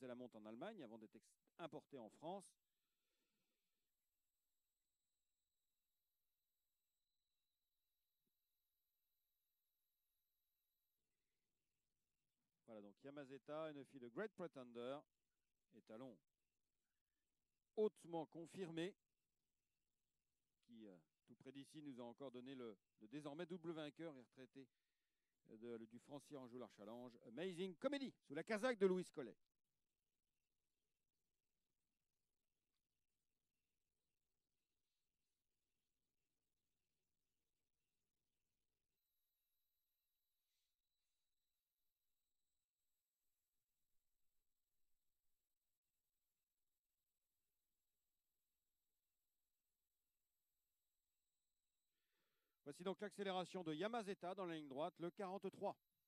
la monte en Allemagne avant d'être importé en France. Voilà, donc Yamazeta, une fille de Great Pretender, étalon hautement confirmé, qui, tout près d'ici, nous a encore donné le désormais double vainqueur et retraité du Francier-Anjou-Larchalange, Amazing Comedy, sous la casaque de Louis Collet. Voici donc l'accélération de Yamazeta dans la ligne droite, le 43.